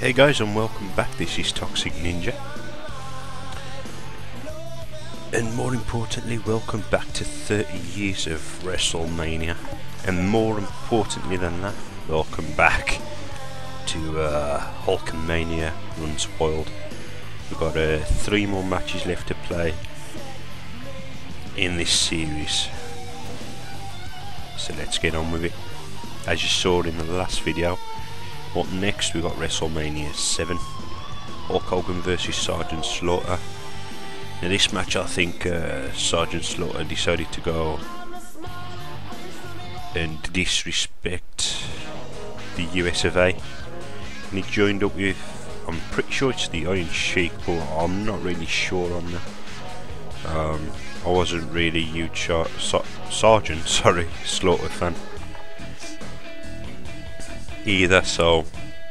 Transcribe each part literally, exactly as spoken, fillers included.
Hey guys, and welcome back. This is Toxic Ninja, and more importantly, welcome back to thirty years of WrestleMania, and more importantly than that, welcome back to uh, Hulkamania Runs Wild. We've got uh, three more matches left to play in this series, so let's get on with it. As you saw in the last video, up next we got WrestleMania seven, Hulk Hogan versus Sergeant Slaughter. Now this match, I think uh, Sergeant Slaughter decided to go and disrespect the U S of A, and he joined up with, I'm pretty sure it's the Iron Sheik, but I'm not really sure on that. Um, I wasn't really a huge Sar Sar Sergeant sorry, Slaughter fan either, so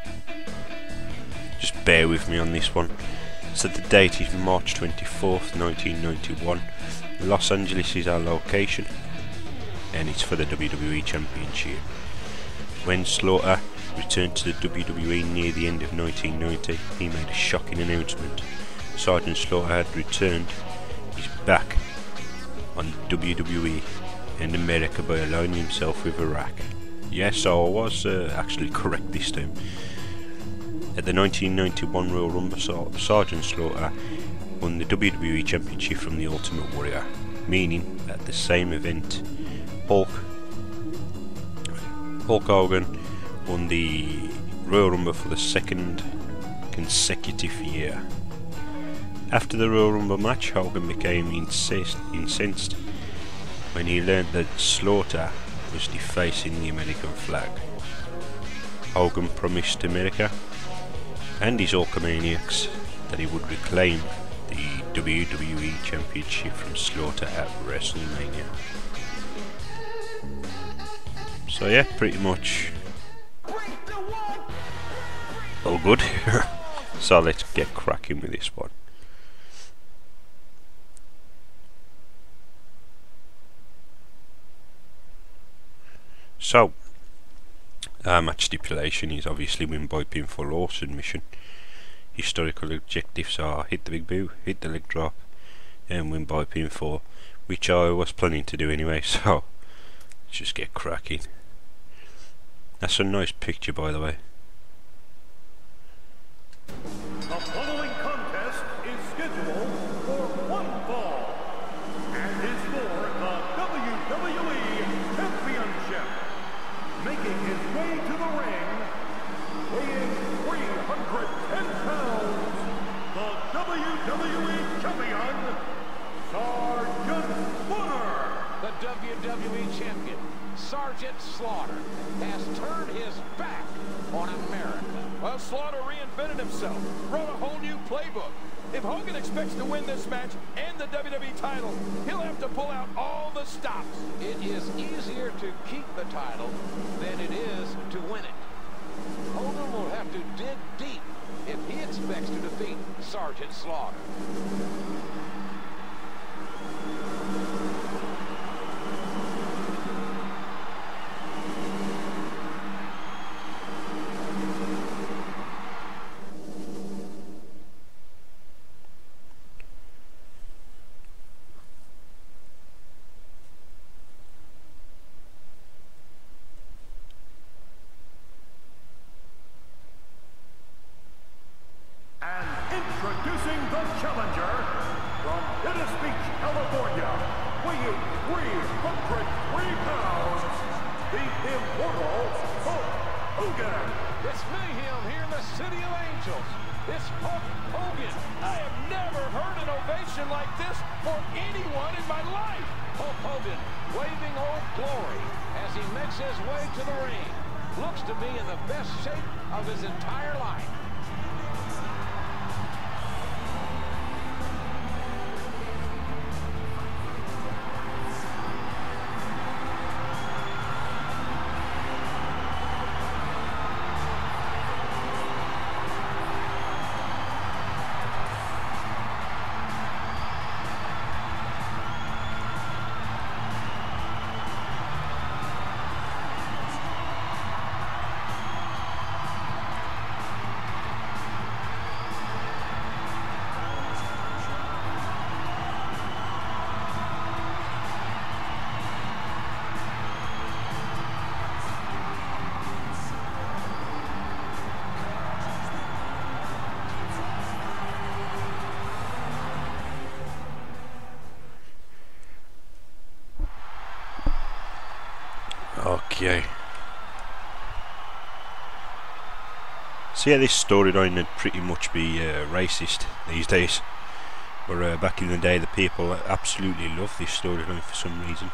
just bear with me on this one. So the date is March twenty-fourth, nineteen ninety-one. Los Angeles is our location, and it's for the W W E Championship. When Slaughter returned to the W W E near the end of nineteen ninety, he made a shocking announcement. Sergeant Slaughter had returned. He's back on W W E and America by aligning himself with Iraq. Yes, so I was uh, actually correct this time. At the nineteen ninety-one Royal Rumble, Sergeant Slaughter won the W W E Championship from the Ultimate Warrior, meaning at the same event, Hulk, Hulk Hogan won the Royal Rumble for the second consecutive year. After the Royal Rumble match, Hogan became incensed, incensed when he learned that Slaughter was defacing the American flag. Hogan promised America and his Hulkamaniacs that he would reclaim the W W E Championship from Slaughter at WrestleMania. So yeah, pretty much all good. So let's get cracking with this one. So, our match stipulation is obviously win by pinfall or submission. Historical objectives are hit the big boo, hit the leg drop, and win by pinfall, which I was planning to do anyway, so let's just get cracking. That's a nice picture, by the way. The following contest is scheduled for one fall and is for the W W E Championship. Making his way to the ring, weighing three hundred ten pounds, the W W E Champion, Sergeant Slaughter. The W W E Champion, Sergeant Slaughter, has turned his back on America. Well, Slaughter reinvented himself, wrote a whole new playbook. If Hogan expects to win this match and the W W E title, he'll have to pull out all the stops. It is easier to keep the title than it is to win it. Hogan will have to dig deep if he expects to defeat Sergeant Slaughter. Introducing the challenger from Venice Beach, California, weighing three hundred three pounds, the immortal Hulk Hogan. It's mayhem here in the City of Angels. It's Hulk Hogan. I have never heard an ovation like this for anyone in my life. Hulk Hogan waving Old Glory as he makes his way to the ring. Looks to be in the best shape of his entire life. Okay. So yeah, this storyline would pretty much be uh, racist these days. But uh, back in the day, the people absolutely loved this storyline for some reason.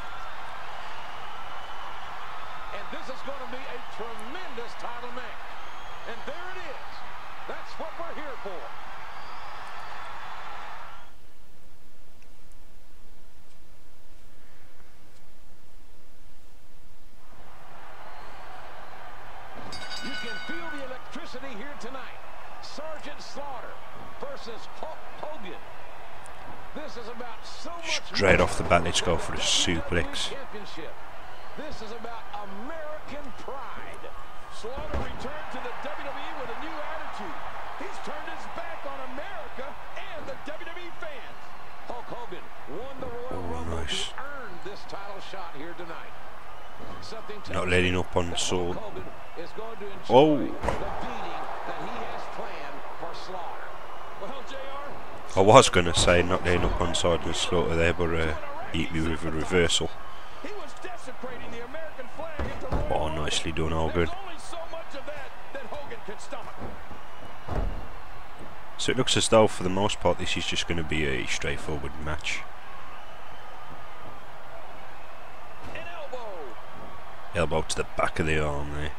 And this is going to be a tremendous title match. And there it is. That's what we're here for. You can feel the electricity here tonight. Sergeant Slaughter versus Hulk Hogan. This is about so much straight off the bat, let's go for a suplex. This is about American pride. Slaughter returned to the W W E with a new attitude. He's turned his back on America and the W W E fans. Hulk Hogan won the Royal Oh, Rumble nice. to earn this title shot here tonight. Something Not letting up on Sword. Hogan is going to enjoy Oh. the beating that he has planned for Slaughter. Well, J R, I was going to say not letting up on Sergeant Slaughter there, but uh, eat me with a reversal. he was desecrating the American flag at the Royal Oh, Rumble. nicely done, Hogan. There's only so much of that that Hogan can stomach. So it looks as though, for the most part, this is just going to be a straightforward match. An elbow. Elbow to the back of the arm there.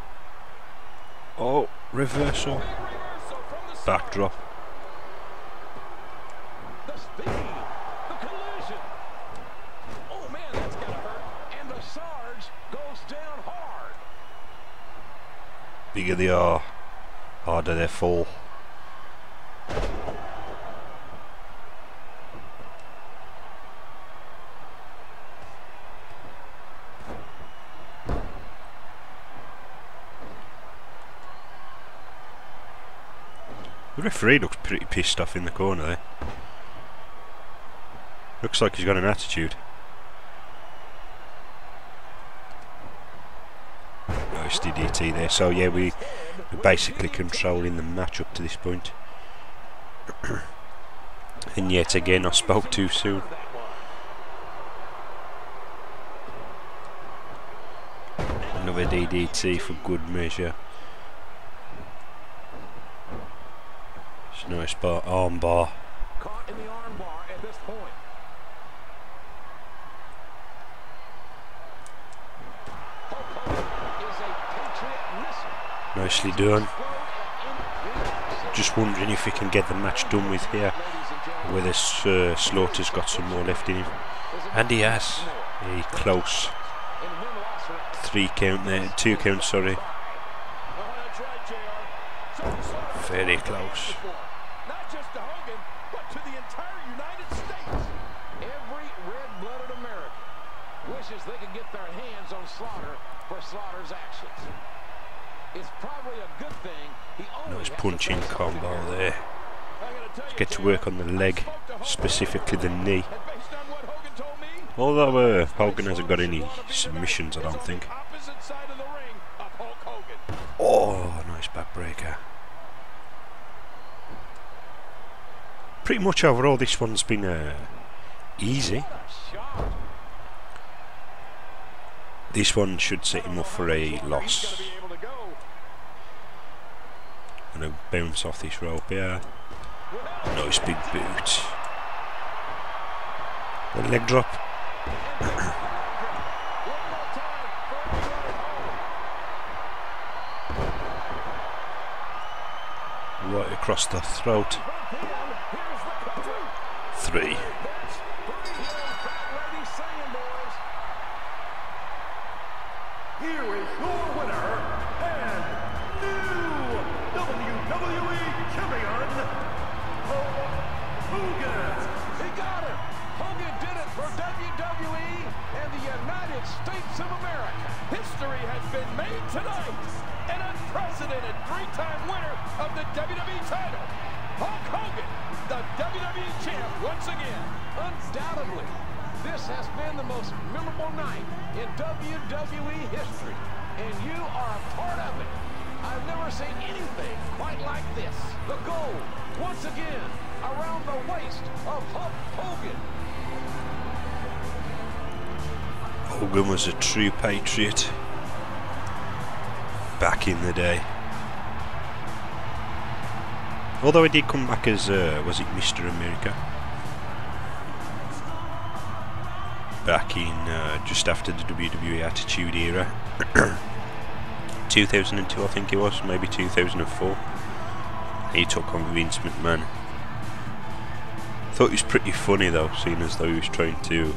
Oh, reversal. Big reversal from the Backdrop. The speed, the collision. Oh man, that's gonna hurt. And the Sarge goes down hard. Bigger they are, harder they fall. The referee looks pretty pissed off in the corner there. Looks like he's got an attitude. Nice D D T there. So yeah, we, we're basically controlling the match up to this point. And yet again, I spoke too soon. Another D D T for good measure. It's a nice bar, arm bar. Caught in the arm bar at this point. Hulk Hogan is a Patriot missile. Nicely done. Explode and Just wondering if he can get the match done with here, whether uh, Slaughter's got some more left in him. And he has. He close. Three count there, two count, sorry. Very close. Not just to Hogan, but to the entire United States. Every red-blooded American wishes they could get their hands on Slaughter for Slaughter's actions. It's probably a good thing he only Nice has to punching face something combo else. there. I gotta tell you, Get to J R, work on the leg, I spoke to Hogan specifically the knee. and based on what Hogan told me, Although uh, Hogan hasn't got any submissions, I don't think. opposite side of the ring of Hulk Hogan. Oh, nice backbreaker. Pretty much overall, this one's been uh, easy. Shot. This one should set him up for a loss. He's gonna be able to go. Gonna bounce off this rope, yeah. Nice big boot. A leg drop. One more time for everybody home. Right across the throat. Here's the cover. Three. That's three. Here's Fat Lady saying, boys. Here is your winner and new W W E Champion, Hulk Hogan. He got it. Hogan did it for W W E and the United States of America. History has been made tonight. An unprecedented three-time winner of the W W E title. Hulk Hogan, the W W E champ once again. Undoubtedly, this has been the most memorable night in W W E history, and you are a part of it. I've never seen anything quite like this. The gold, once again, around the waist of Hulk Hogan. Hogan was a true patriot back in the day. Although he did come back as, uh, was it Mister America? Back in, uh, just after the W W E Attitude Era. two thousand two I think it was, maybe two thousand four. He took on Vince McMahon. Thought it was pretty funny though, seeing as though he was trying to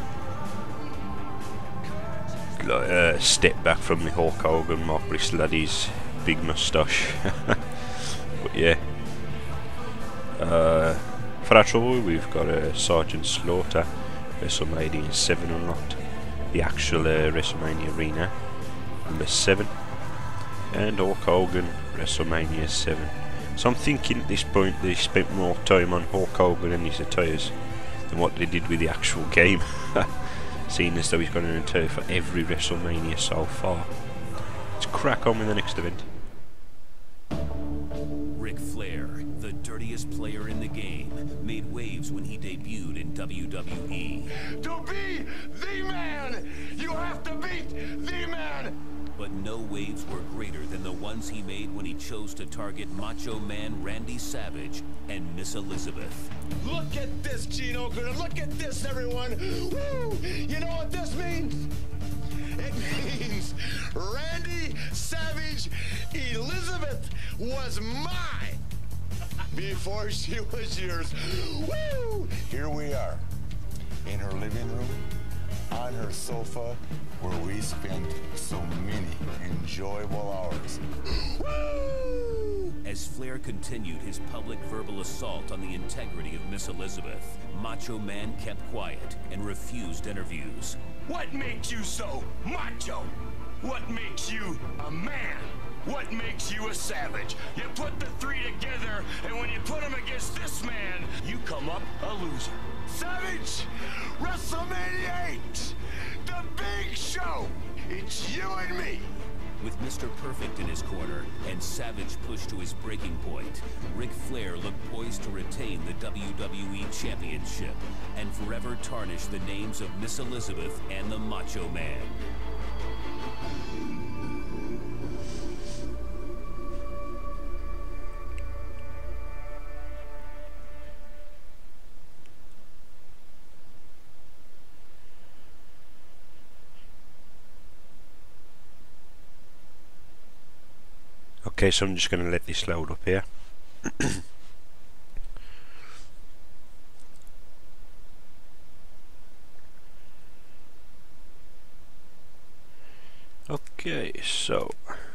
uh, step back from the Hulk Hogan, Mark Bristladdy's big moustache. But yeah. Uh, for our trouble, we've got uh, Sergeant Slaughter, WrestleMania seven unlocked, the actual uh, WrestleMania Arena, number seven, and Hulk Hogan, WrestleMania seven. So I'm thinking at this point they spent more time on Hulk Hogan and his attires than what they did with the actual game, seeing as though he's got an attire for every WrestleMania so far. Let's crack on with the next event. Ric Flair, the dirtiest player in the game, made waves when he debuted in W W E. To be the man, you have to beat the man. But no waves were greater than the ones he made when he chose to target Macho Man Randy Savage and Miss Elizabeth. Look at this, Gene Okerlund. Look at this, everyone. Woo! You know what this means? It means Randy Savage Elizabeth was mine before she was yours. Woo! Here we are in her living room, on her sofa, where we spent so many enjoyable hours. Woo! As Flair continued his public verbal assault on the integrity of Miss Elizabeth, Macho Man kept quiet and refused interviews. What makes you so macho? What makes you a man? What makes you a savage? You put the three together, and when you put them against this man, you come up a loser. Savage, WrestleMania eight, the big show. It's you and me. With Mister Perfect in his corner and Savage pushed to his breaking point, Ric Flair looked poised to retain the W W E Championship and forever tarnish the names of Miss Elizabeth and the Macho Man. Okay, so I'm just going to let this load up here. Okay, so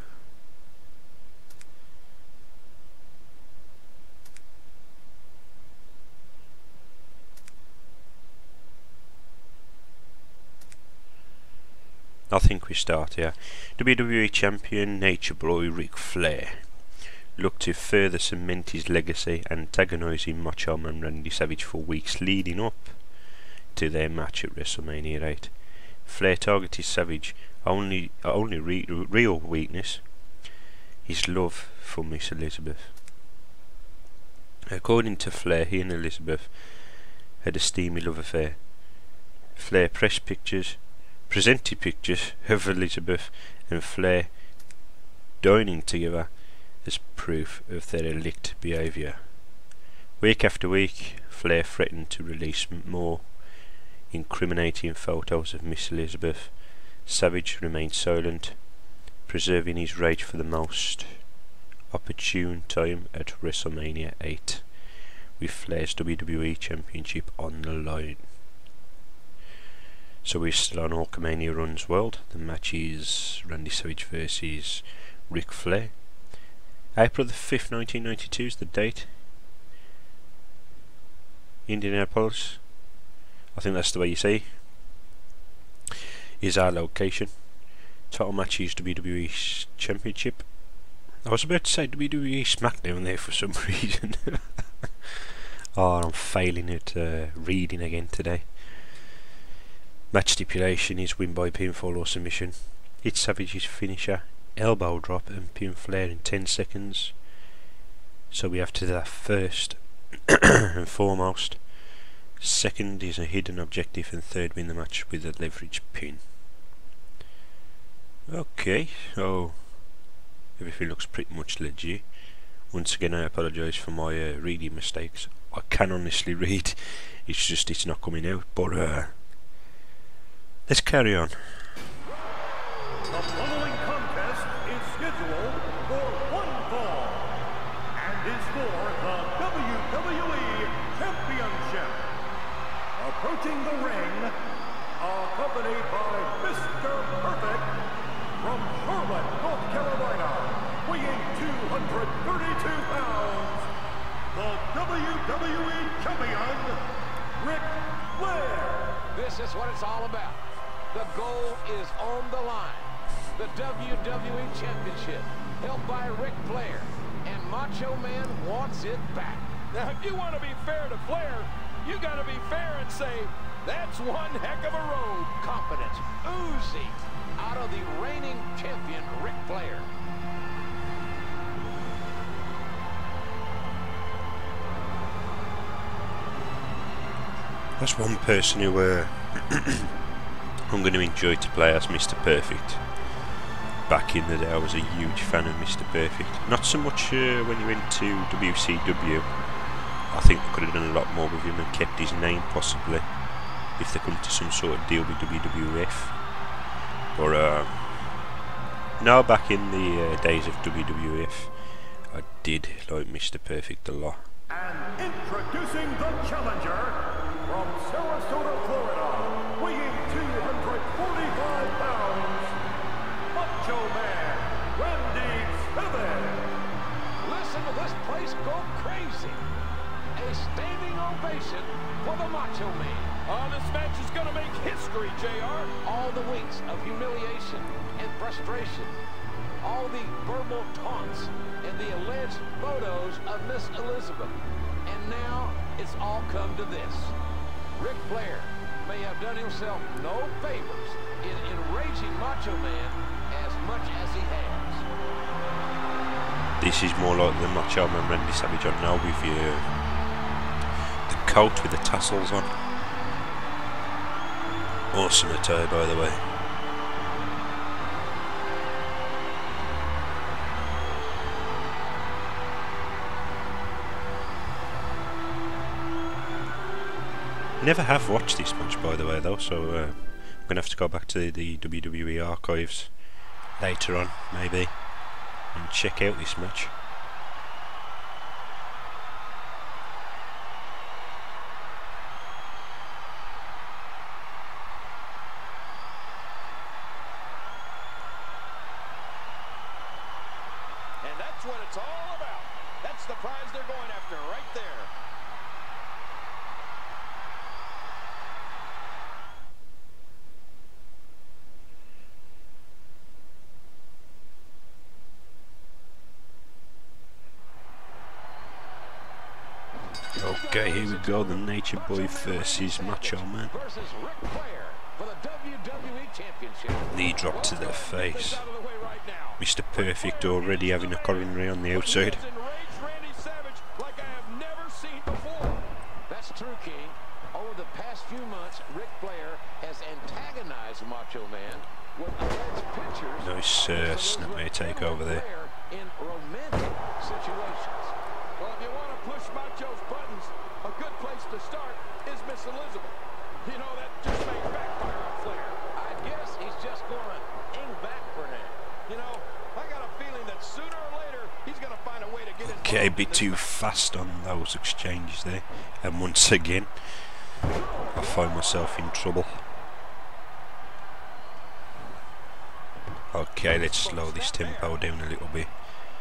I think we start here. W W E Champion Nature Boy Ric Flair looked to further cement his legacy, antagonising Macho Man Randy Savage for weeks leading up to their match at WrestleMania eight. Flair targeted Savage only only re real weakness, his love for Miss Elizabeth. According to Flair, he and Elizabeth had a steamy love affair. Flair pressed pictures presented pictures of Elizabeth and Flair dining together as proof of their illicit behaviour. Week after week, Flair threatened to release more incriminating photos of Miss Elizabeth. Savage remained silent, preserving his rage for the most opportune time at WrestleMania eight, with Flair's W W E Championship on the line. So we're still on Hulkamania Runs World. The match is Randy Savage versus Ric Flair. April the fifth, nineteen ninety-two is the date. Indianapolis, I think that's the way you say, is our location. Title match is W W E Championship. I was about to say W W E SmackDown there for some reason. Oh, I'm failing at uh, reading again today. Match stipulation is win by pinfall or submission. Hit Savage's finisher, elbow drop and pin Flair in ten seconds. So we have to do that first and foremost. Second is a hidden objective, and third win the match with a leverage pin. Okay, so everything looks pretty much legit. Once again, I apologise for my uh, reading mistakes. I can honestly read, it's just it's not coming out. But uh, let's carry on. The following contest is scheduled for one fall and is for the W W E Championship. Approaching the ring, accompanied by Mister Perfect from Charlotte, North Carolina, weighing two hundred thirty-two pounds, the W W E Champion, Ric Flair. This is what it's all about. The goal is on the line. The W W E Championship, held by Ric Flair, and Macho Man wants it back. Now, if you want to be fair to Flair, you got to be fair and say, that's one heck of a road. Confidence oozing out of the reigning champion, Ric Flair. That's one person who uh, I'm going to enjoy to play as Mister Perfect. Back in the day I was a huge fan of Mister Perfect. Not so much uh, when he went to W C W. I think they could have done a lot more with him and kept his name possibly, if they come to some sort of deal with W W F. But uh, now back in the uh, days of W W F, I did like Mister Perfect a lot. And introducing the challenger from Sarasota, Florida, weighing two hundred forty-five pounds, Macho Man, Randy Savage. Listen to this place go crazy. A standing ovation for the Macho Man. Oh, this match is going to make history, J R. All the weeks of humiliation and frustration, all the verbal taunts and the alleged photos of Miss Elizabeth. And now it's all come to this. Ric Flair may have done himself no favors in enraging Macho Man as much as he has. This is more like the Macho Man Randy Savage on now with you. The coat with the tassels on. Awesome attire, by the way. Never have watched this match, by the way, though, so uh, I'm going to have to go back to the, the W W E archives later on, maybe, and check out this match. And that's what it's all about. That's the prize they're going after right there. Okay, here we go, the Nature Boy versus Macho Man. Versus Ric Flair for the W W E Championship. Knee drop to their face. Mister Perfect already having a coronary on the outside. Like I have never seen before. That's true, King. Over the past few months, Ric Flair has antagonized Macho Man with alleged pictures. Nice uh, snapmare takeover there. In romantic situations. Well, if you want to push Macho's buttons, a good place to start is Miss Elizabeth. You know, that just may backfire on Flair. I guess he's just going to hang back for now. You know, I got a feeling that sooner or later, he's going to find a way to get in. Okay, a bit too fast on those exchanges there. And once again, I find myself in trouble. Okay, let's slow this tempo down a little bit.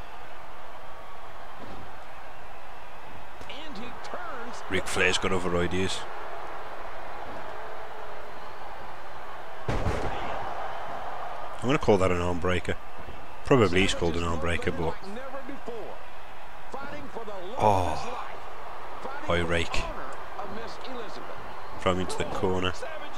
And he turns. Ric Flair's got other ideas. I'm going to call that an arm breaker. Probably he's called an arm breaker, but... Oh, high rake. Throw him into the corner.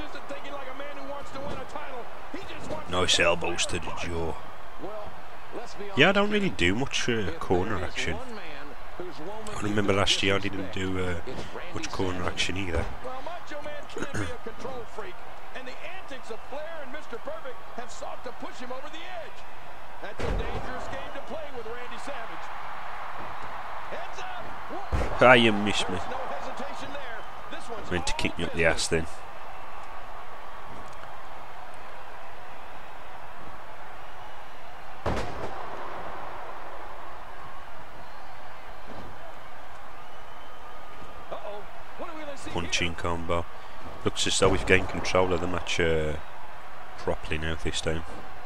Nice elbows to the jaw. Yeah, I don't really do much uh, corner action. I remember last year I didn't do uh, much corner action either. can be a control freak, and the antics of Flair and Mister Perfect have sought to push him over the edge. That's a dangerous game to play with Randy Savage. Heads up! Ah, you missed me. There's no hesitation there. This one's Meant to kick me up the ass then. Uh-oh. What are we gonna see Punching here? combo. Looks as though we've gained control of the match uh, properly now this time.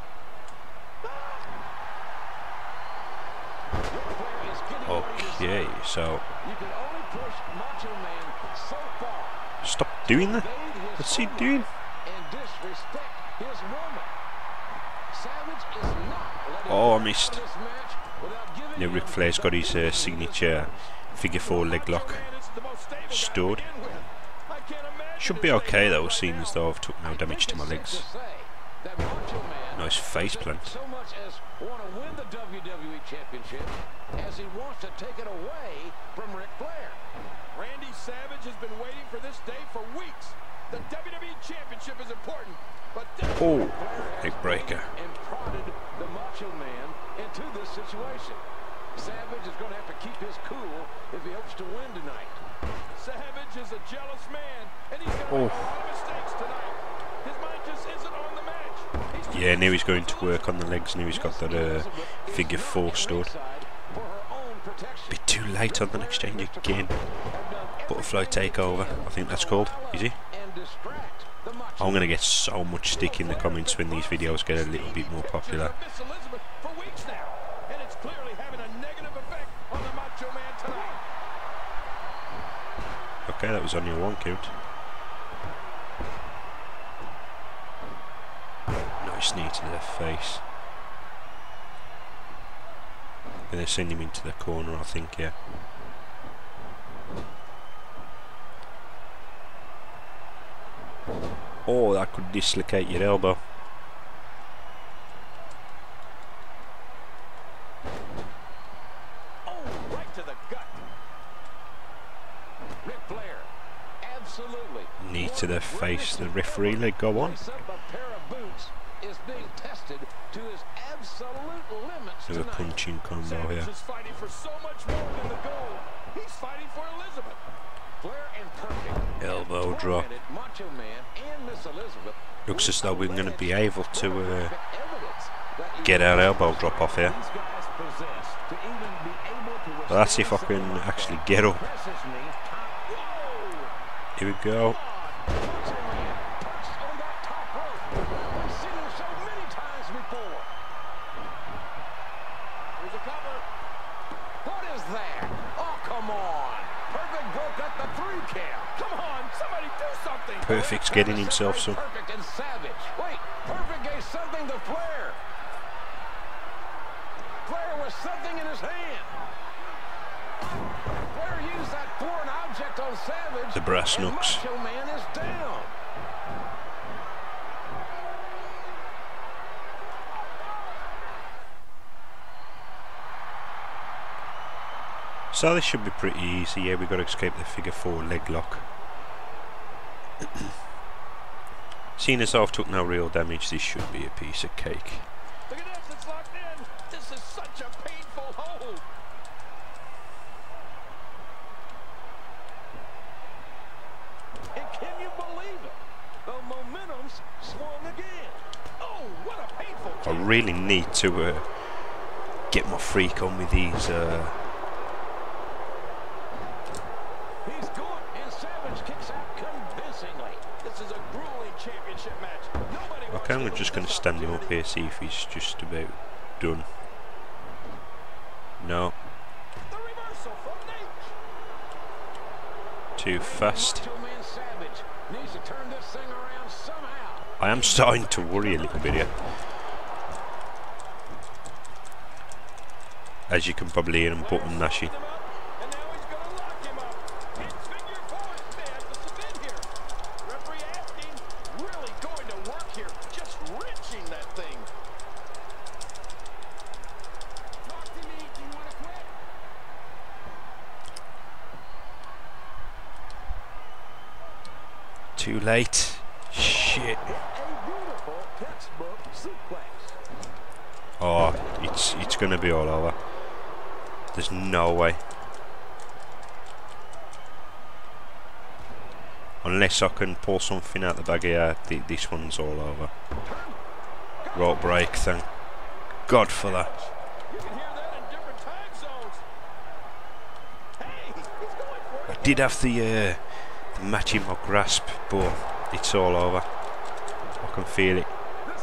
Okay, so You can only push Macho Man so far. stop doing that. What's he doing? And disrespect his woman. Savage is not letting Oh, I him missed. out of this match without giving Now him Ric Flair's got his uh, signature figure four leg lock stored. Should be okay though, seeing as though I've took no damage to my legs. Nice face plant. So much as want to win the W W E Championship as he wants to take it away from Ric Flair. Randy Savage has been waiting for this day for weeks. The W W E Championship is important, but Oh, neck breaker. And prodded the Macho Man into this situation. Savage is going to have to keep his cool if he hopes to win tonight. Savage is a jealous man, and he's going to Oh. make a lot of mistakes tonight. His mind just isn't on the match. He's Yeah, now he's going to work on the legs. Now he's got that uh, figure four stored. Bit too late on the exchange again. Butterfly takeover, I think that's called. Is it? I'm going to get so much stick in the comments when these videos get a little bit more popular. Miss Elizabeth for weeks now, and it's clearly having a negative effect on the Macho Man tonight. Okay, that was on your one count. Nice knee to the face. Gonna send him into the corner, I think, yeah. Oh, that could dislocate your elbow. Oh, right to the gut. Ric Flair, absolutely. Knee to the face, the referee let go on. Lace up a pair of boots is being tested to his absolute limits There's a tonight. punching combo Savage here. is fighting for so much more than the gold. He's fighting for Elizabeth. Flair and Perfect Elbow drop. tormented Macho Man and Miss Elizabeth. Looks as though we're going to be able to uh, Evidence that get our elbow drop off here. these guys possess to even be able to Well, that's if I can actually get up. press his knee. Whoa! Here we go. Macho Man perched on that top rope. We've seen him so many times before. Here's a cover. What is that? Oh, come on. Perfect broke up the three count. Come on, somebody do something. Perfect's getting himself some. Perfect and Savage. Wait, Perfect gave something to Flair. Flair with something in his hand. Flair used that foreign object on Savage. The brass and knucks. Macho Man is down. So this should be pretty easy. Yeah, we've got to escape the figure four leg lock. Seeing as I've took no real damage, this should be a piece of cake. Look at this, it's locked in. This is such a painful hold. And can you believe it? The momentum's swung again. Oh, what a painful I really need to uh, get my freak on with these. Uh, He's gone, and Savage kicks out convincingly. This is a grueling championship match. Nobody wants okay, I'm to just lose going to this stand him up opportunity. here, see if he's just about done. No, The reversal from Nate. too fast. Macho Man Savage needs to turn this thing around somehow. I am starting to worry a little bit here. As you can probably hear him button gnashing. And now he's going to lock him up. Hit figure four is bad to submit here. Referee asking, really going to work here. Just wrenching that thing. Talk to me. Do you want to quit? Too late. Shit. Oh, it's it's gonna be all over. There's no way. Unless I can pull something out the bag here, th this one's all over. Rope break, thank God for that. I did have the, uh, the match in my grasp, but it's all over. I can feel it.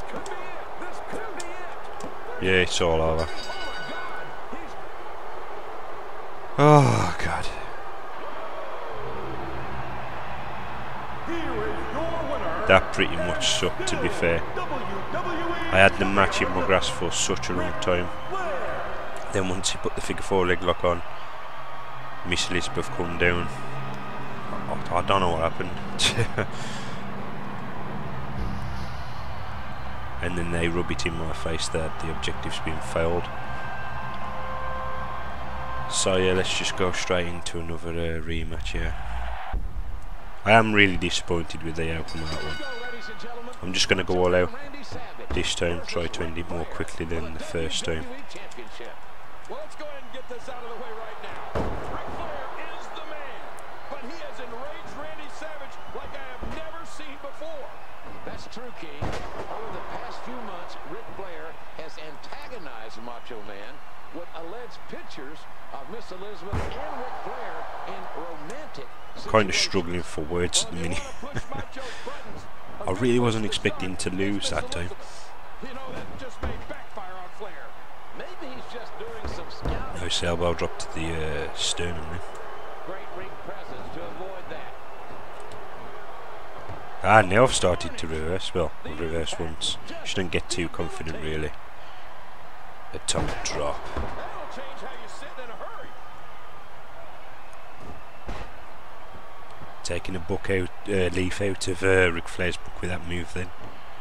Yeah, it's all over. Oh, God. That pretty much sucked, to be fair. I had the match in my grasp for such a long time. Then once he put the figure four leg lock on, Miss Elizabeth come down. I, I don't know what happened. And then they rub it in my face that the objective's been failed. So yeah, let's just go straight into another uh, rematch here. I am really disappointed with the outcome of that one. I'm just going to go all out this time, try to end it more quickly than the first time. Well, let's go ahead and get this out of the way right now. Ric Flair is the man, but he has enraged Randy Savage like I have never seen before. That's true, King. Over the past few months, Ric Flair has antagonized Macho Man with alleged pictures of Miss Elizabeth and Ric Flair in romantic situations. Kind of struggling for words at the minute. I really wasn't expecting to lose that time. You know, that just may backfire on Flair. Maybe he's just doing some scouting. Nice elbow drop to the uh, sternum then. Great ring presence to avoid that. Ah, now I've started to reverse. Well, I've reversed once. Shouldn't get too confident really. Atomic drop. That'll change how you sit in a hurry. Taking a book out, uh, leaf out of uh, Ric Flair's book with that move then.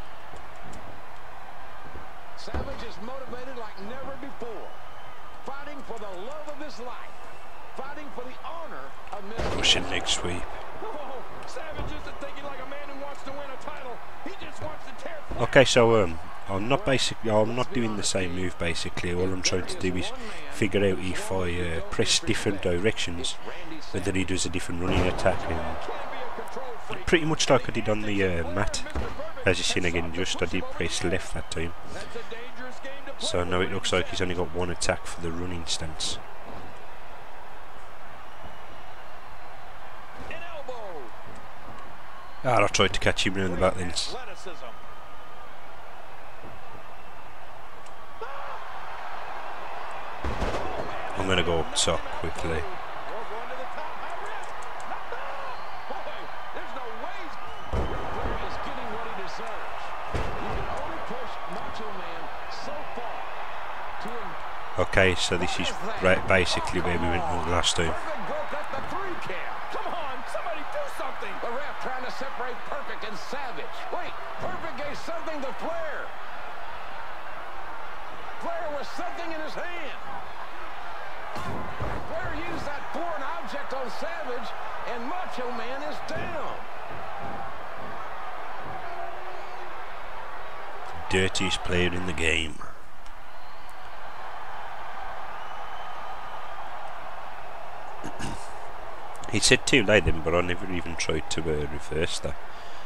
Savage is motivated like never before. Fighting for the love of his life. Fighting for the honor of Miss Russian leg sweep. Oh, Savage isn't thinking like a man who wants to win a title. He just wants to tear. Okay, so um, I'm not basically, I'm not doing the same move basically. All I'm trying to do is figure out if I uh, press different directions, whether he does a different running attack. And pretty much like I did on the uh, mat. As you seen again, just I did press left that time. So now it looks like he's only got one attack for the running stance. Ah, I tried to catch him around the back then. I'm going to go up top quickly. Okay, so this is right basically where we went wrong last time. Come on, somebody do something. The ref trying to separate Perfect and Savage. Wait, Perfect gave something to Flair. Flair with something in his hand. Flair used that foreign object on Savage, and Macho Man is down. Dirtiest player in the game. He said too late then, but I never even tried to uh, reverse that.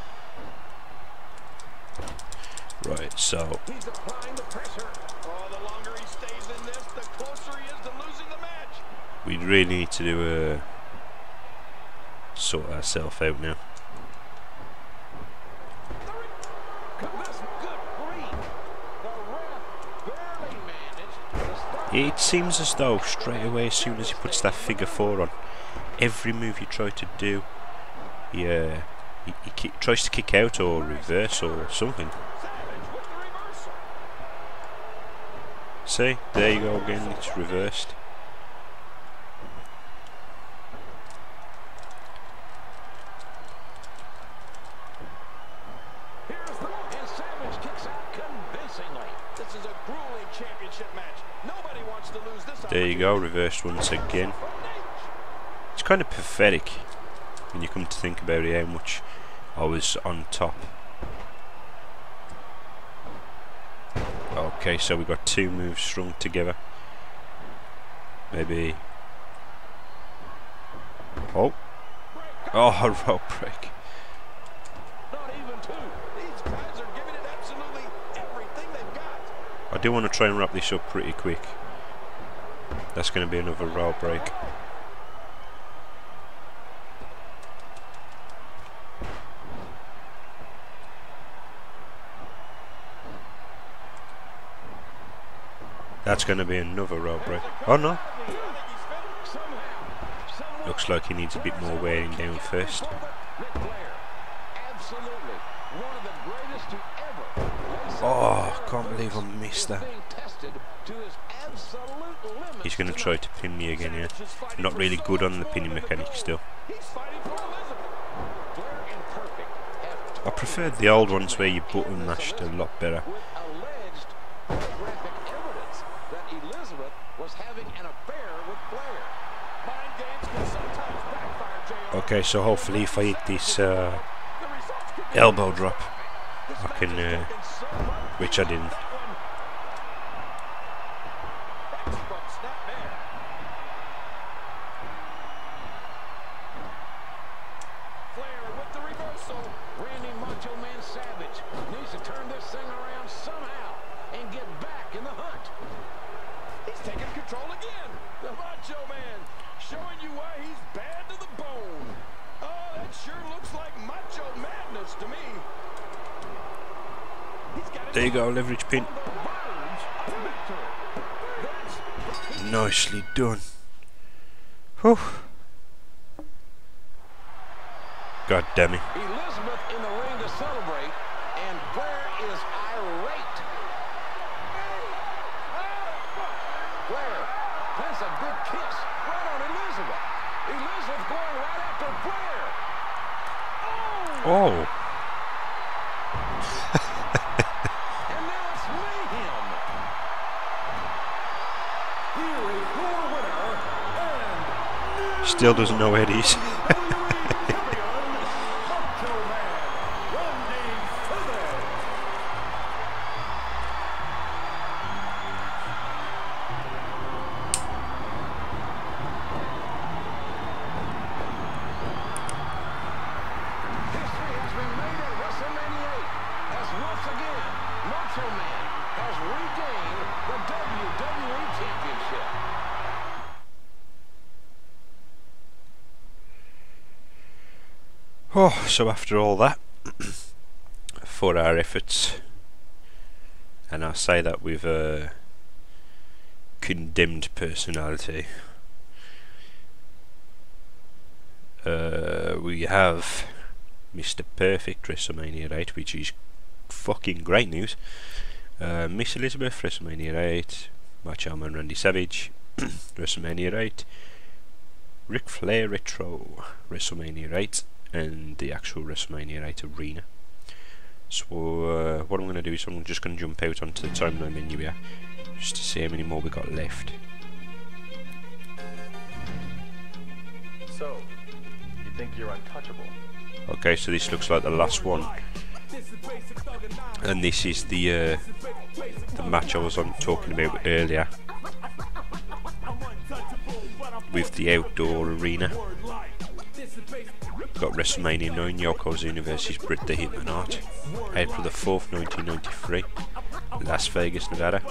Right, so He's applying the pressure. Oh, the longer he stays in this, the closer he is to losing the match. we really need to do a sort ourselves out now. It seems as though straight away, as soon as he puts that figure four on, every move you try to do, he, uh, he, he ki tries to kick out or reverse or something. See, there you go again, it's reversed. There you go, reversed once again. It's kind of pathetic when you come to think about it, how much I was on top. Okay, so we got two moves strung together. Maybe. Oh. Oh, a rope break. Not even two. These guys are giving it absolutely everything they've got. I do want to try and wrap this up pretty quick. That's going to be another rope break. That's going to be another rope break. Oh no. Looks like he needs a bit more wearing down first. Oh, can't believe I missed that. He's going to try to pin me again here. I'm not really good on the pinning mechanic still. I preferred the old ones where you button mashed a lot better. Okay, so hopefully if I hit this uh, elbow drop, I can, uh, which I didn't. Flair with the reversal. Randy Macho Man Savage needs to turn this thing around somehow and get back in the hunt. He's taking control again. The Macho Man showing you why he's bad to the bone. Oh, that sure looks like Macho Madness to me. There you go, leverage pin. Nicely done. Whew. God damn it. Elizabeth in the ring to celebrate, and Flair is irate. Flair plants a big kiss right on Elizabeth. Elizabeth going right after Flair. Oh. And now it's mayhem. Here is your winner, and Still doesn't know where it is. W W E champion, Macho Man, Randy Savage. History has been made at WrestleMania eight as once again Macho Man has regained the W W E Championship. Oh, so after all that, for our efforts, and I say that with a condemned personality, uh, we have Mister Perfect WrestleMania eight, which is fucking great news. Uh, Miss Elizabeth WrestleMania eight, Macho Man Randy Savage WrestleMania eight, Ric Flair Retro WrestleMania eight, and the actual WrestleMania eight arena. So uh, what I'm going to do is I'm just going to jump out onto the timeline menu here, just to see how many more we got left. So, you think you're untouchable? Okay, so this looks like the last one, and this is the uh, the match I was on talking about earlier, with the outdoor arena. Got WrestleMania nine, Yokozuna versus Bret the Hitman Hart, April the fourth, nineteen ninety-three, Las Vegas, Nevada.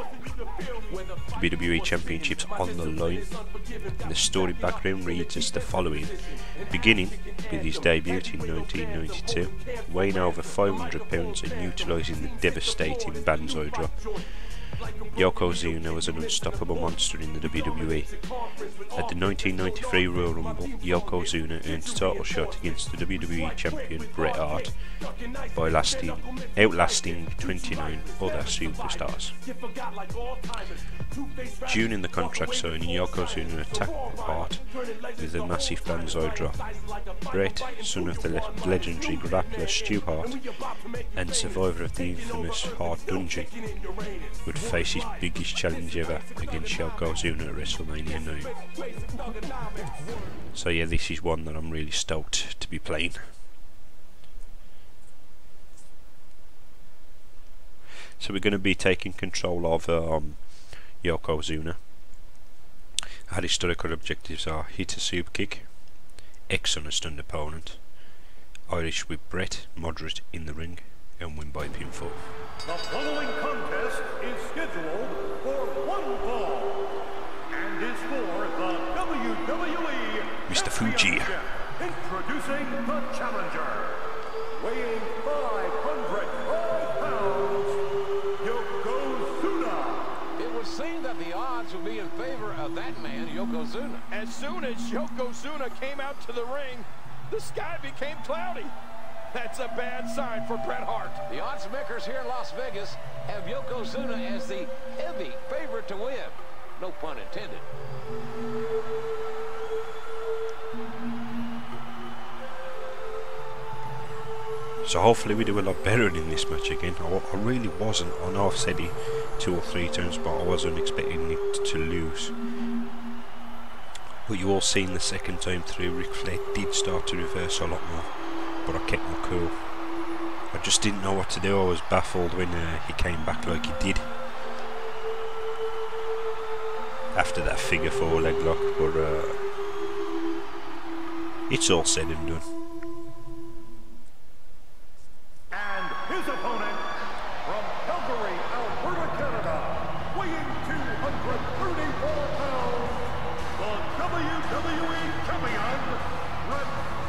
W W E Championships on the line, and the story background reads as the following. Beginning with his debut in nineteen ninety-two, weighing over five hundred pounds and utilising the devastating Banzai drop, Yokozuna was an unstoppable monster in the W W E. At the nineteen ninety-three Royal Rumble, Yokozuna earned a title shot against the W W E champion Bret Hart by lasting, outlasting twenty-nine other superstars. During the contract signing, Yokozuna attacked Hart with a massive Banzai drop. Bret, son of the le legendary grappler Stu Hart and survivor of the infamous Hart Dungeon, would face his biggest challenge ever against Yokozuna at WrestleMania nine. So yeah, this is one that I'm really stoked to be playing. So we're going to be taking control of um, Yokozuna. Our historical objectives are hit a super kick, X on a stunned opponent, Irish whip Bret, moderate in the ring, and win by pinfall. The following contest is scheduled for one fall and is for the W W E Mister Fuji. Championship. Introducing the challenger, weighing five hundred five pounds, Yokozuna. It would seem that the odds would be in favor of that man, Yokozuna. As soon as Yokozuna came out to the ring, the sky became cloudy. That's a bad sign for Bret Hart. The odds makers here in Las Vegas have Yokozuna as the heavy favorite to win. No pun intended. So hopefully we do a lot better in this match again. I, I really wasn't, I know I've said it two or three times, but I wasn't expecting it to lose. But you all seen the second time through, Ric Flair did start to reverse a lot more, but I kept my cool. I just didn't know what to do. I was baffled when uh, he came back like he did after that figure four leg lock, but uh, it's all said and done. And his opponent, from Calgary, Alberta, Canada, weighing two hundred thirty-four pounds, the W W E champion, Bret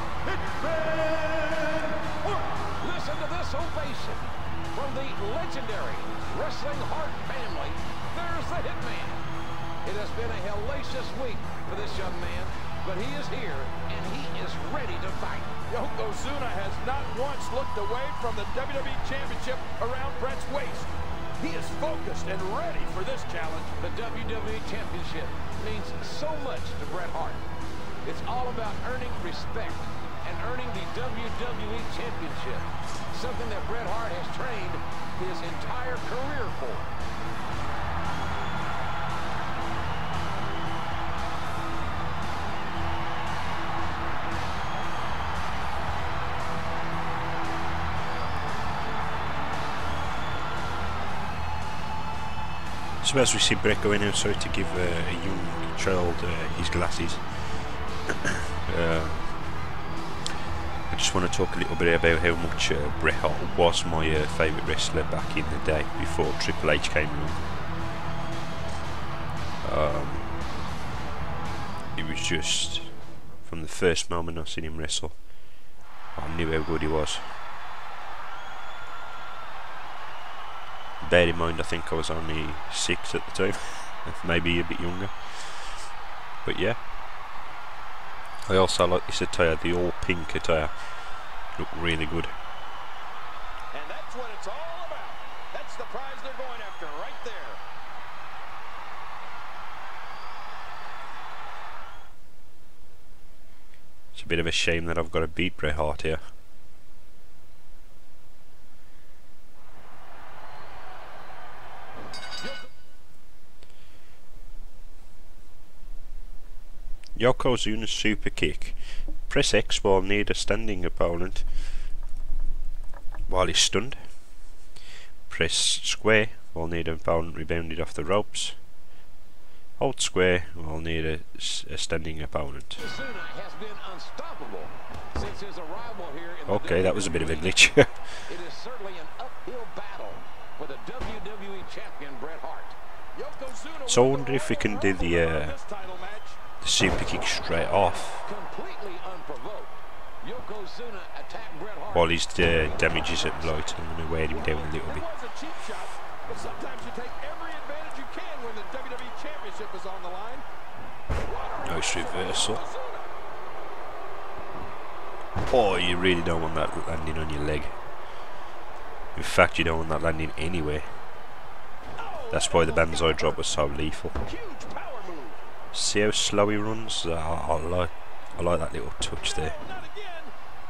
Hitman Hart. Listen to this ovation from the legendary Wrestling Hart family. There's the Hitman. It has been a hellacious week for this young man, but he is here and he is ready to fight. Yokozuna has not once looked away from the W W E Championship around Bret's waist. He is focused and ready for this challenge. The W W E Championship means so much to Bret Hart. It's all about earning respect and earning the W W E Championship, something that Bret Hart has trained his entire career for. So as we see Bret going out, sorry to give uh, a young child uh, his glasses. uh, I just want to talk a little bit about how much uh, Bret Hart was my uh, favourite wrestler back in the day, before Triple H came along. Um, it was just, from the first moment I seen him wrestle, I knew how good he was. Bear in mind, I think I was only six at the time, maybe a bit younger. But yeah, I also like this attire, the all pink attire. Looked really good. And that's what it's all about. That's the prize they're going after right there. It's a bit of a shame that I've got to beat Bret Hart here. Yokozuna's super kick. Press X while near the standing opponent while he's stunned. Press square while near the opponent rebounded off the ropes. Hold square while near a, a standing opponent. Has been unstoppable since his arrival here in okay, that was a bit of a glitch. It is certainly an uphill battle for the W W E champion Bret Hart. So I wonder if we can do the uh, the super kick straight off Completely unprovoked. Yokozuna attacked Bret Hart. while his uh, damage is at light. I'm going to wear him down a little That bit. was a cheap shot, but sometimes you take every advantage you can when the W W E Championship is on the line. Nice reversal. Oh, you really don't want that landing on your leg. In fact, you don't want that landing anywhere. That's why the Banzai drop was so lethal. Huge power move. See how slow he runs? Uh, I, I like, I like that little touch there. Not again.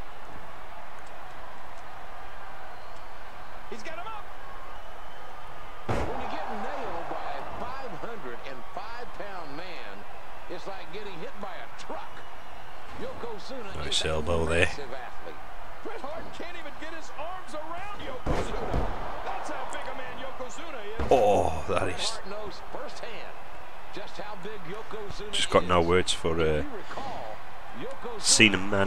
He's got him up. When you get nailed by a five hundred five pound man, it's like getting hit by a truck. Yokozuna Nice is a elbow there. massive athlete. Bret Hart can't even get his arms around Yokozuna. That's how big a man Yokozuna that is. Just got no words for uh, Cena Man.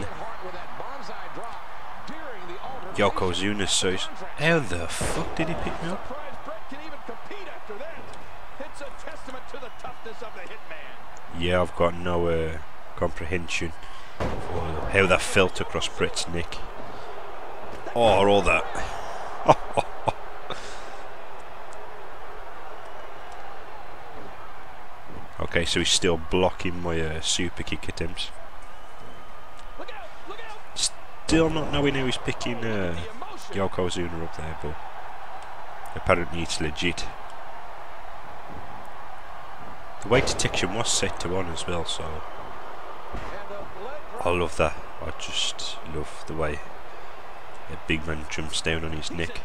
Yokozuna says, how the fuck did he pick me up? Yeah, I've got no uh, comprehension for how that felt across Brett's neck. Oh, all that. Okay, so he's still blocking my uh, super kick attempts. Still not knowing how he's picking uh, Yokozuna up there, but apparently it's legit. The weight detection was set to on as well, so I love that. I just love the way a big man jumps down on his neck.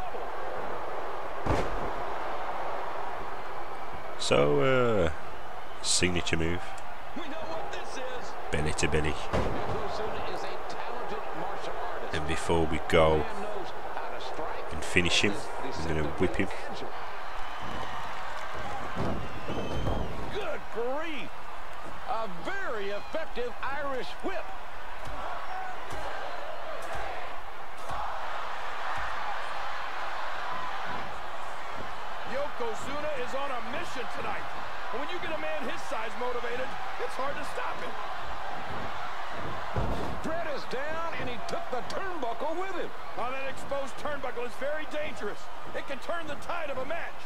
So, uh, signature move, belly to belly. And before we go and finish him, I'm going to whip him. Good grief! A very effective Irish whip. Yokozuna is on a mission tonight. And when you get a man his size motivated, it's hard to stop him. Brett is down, and he took the turnbuckle with him. Now that exposed turnbuckle is very dangerous. It can turn the tide of a match.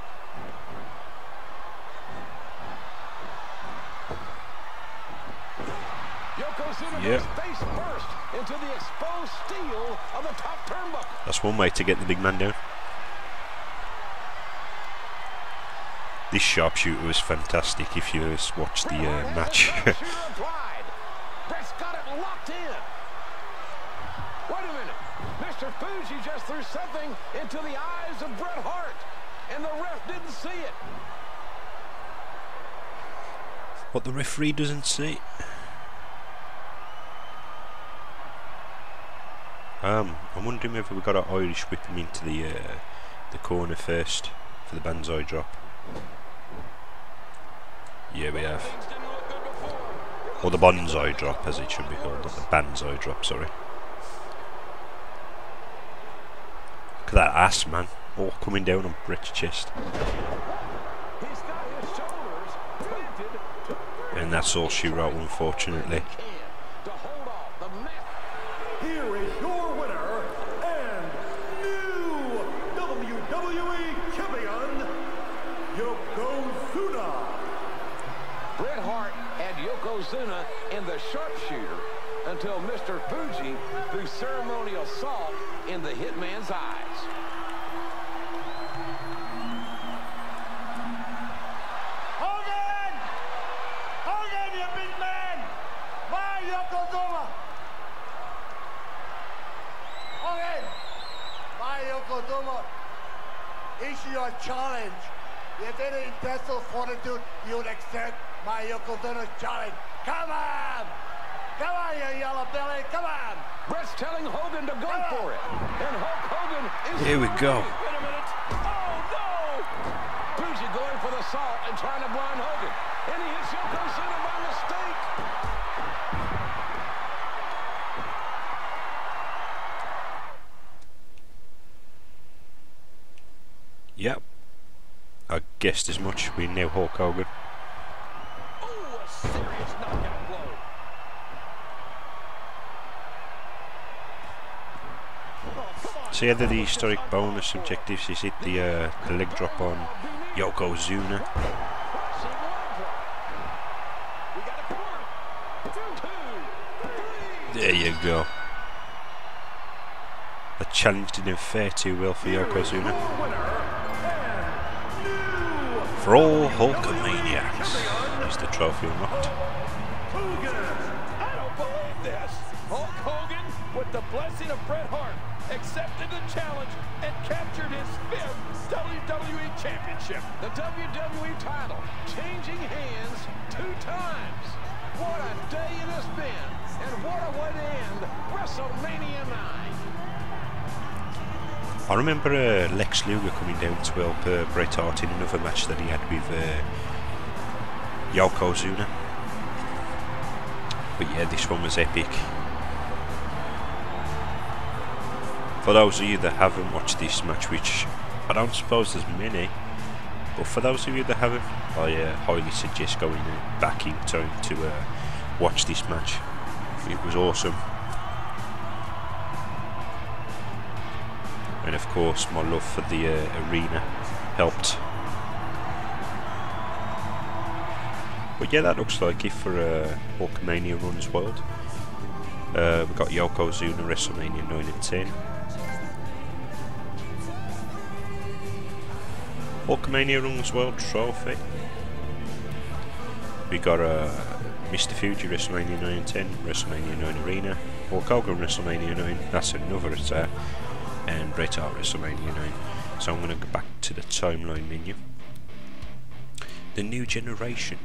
Yokozuna yeah. goes face first into the exposed steel of the top turnbuckle. That's one way to get the big man down. This sharpshooter was fantastic if you watched the uh, match. Brett's got it locked in. Wait a minute. Mister Fuji just threw something into the eyes of Bret Hart, and the ref didn't see it. What the referee doesn't see. Um, I'm wondering whether we got to Irish whip him into the uh, the corner first for the banzai drop. Yeah, we have. Or the bonsai drop, as it should be called, not the banzai drop, sorry. Look at that ass, man. All coming down on Brett's chest. And that's all she wrote, unfortunately. Here is your winner and new W W E Champion, Yokozuna. Bret Hart had Yokozuna in the sharpshooter until Mister Fuji threw ceremonial salt in the hitman's eyes. Hogan! Hogan, you big man! Why Yokozuna? Hogan! Why Yokozuna? Issue your challenge. If any intestinal fortitude you would accept my Yokozuna's challenge. Come on! Come on, you yellow belly, come on! Brett's telling Hogan to go Come for it. And Hulk Hogan is... Here we go. Wait a minute. Oh, no! Fuji going for the salt and trying to blind Hogan. And he hits Yokozuna by mistake. Yep. I guessed as much. We know Hulk Hogan. Oh, a serious knockout blow. So yeah, the historic bonus objectives is hit the, uh, the leg drop on Yokozuna. There you go. The challenge didn't fare too well for Yokozuna. For all Hulkamaniacs is the trophy unlocked. I don't believe this. Hulk Hogan, with the blessing of Bret Hart, accepted the challenge and captured his fifth W W E Championship. The W W E title changing hands two times. What a day it has been, and what a way to end WrestleMania nine. I remember uh, Lex Luger coming down to help uh, Bret Hart in another match that he had with uh, Yokozuna. But yeah, this one was epic. For those of you that haven't watched this match, which I don't suppose there's many, but for those of you that haven't, I uh, highly suggest going uh, back in time to uh, watch this match. It was awesome. And of course my love for the uh, arena helped. But yeah, that looks like it for uh, Hulkamania Runs World. Uh, we've got Yokozuna WrestleMania nine and ten. Hulkamania Runs World Trophy. We got uh, Mister Fuji WrestleMania nine and ten, WrestleMania nine Arena, Hulk Hogan WrestleMania nine, that's another attack, and Bret Hart WrestleMania nine. So I'm going to go back to the timeline menu. The New Generation.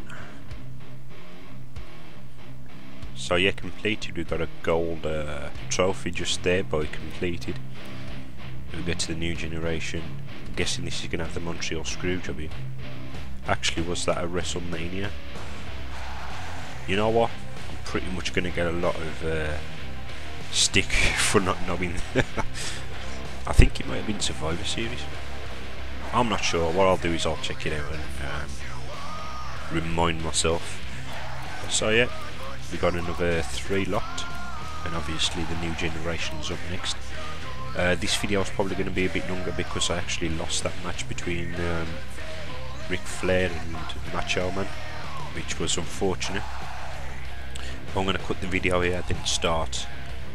So yeah, completed. We've got a gold uh, trophy just there by completed. We get to the New Generation. I'm guessing this is going to have the Montreal Screwjob in. Actually, was that a WrestleMania? You know what? I'm pretty much going to get a lot of uh, stick for not knowing. I think it might have been Survivor Series. I'm not sure. What I'll do is I'll check it out and um, remind myself. So yeah, we got another three locked, and obviously the New Generation's up next. Uh, this video is probably going to be a bit longer because I actually lost that match between um, Ric Flair and Macho Man, which was unfortunate. I'm going to cut the video here, then start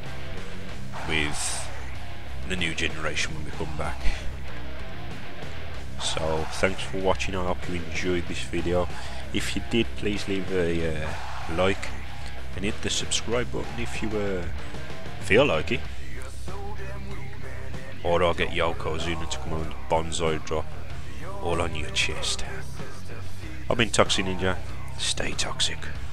with the New Generation when we come back. So thanks for watching. I hope you enjoyed this video. If you did, please leave a uh, like and hit the subscribe button if you uh, feel like it. Or I'll get Yokozuna to come on Bonsai Drop all on your chest. I've been Toxic Ninja. Stay toxic.